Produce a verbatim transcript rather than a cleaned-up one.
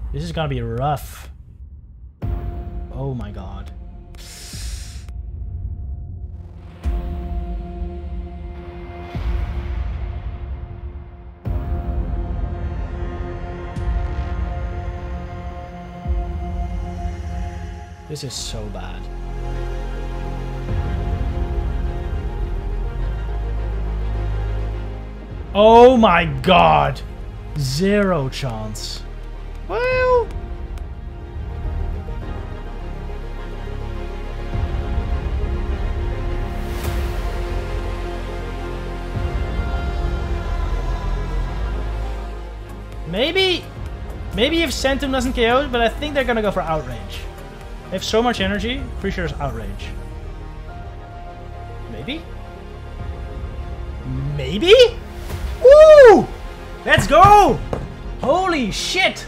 This is gonna be rough. Oh my god. This is so bad. Oh my god! Zero chance. Well... Maybe... Maybe if Centum doesn't K O, but I think they're gonna go for Outrage. They have so much energy, pretty sure it's Outrage. Maybe? Maybe? Woo! Let's go! Holy shit!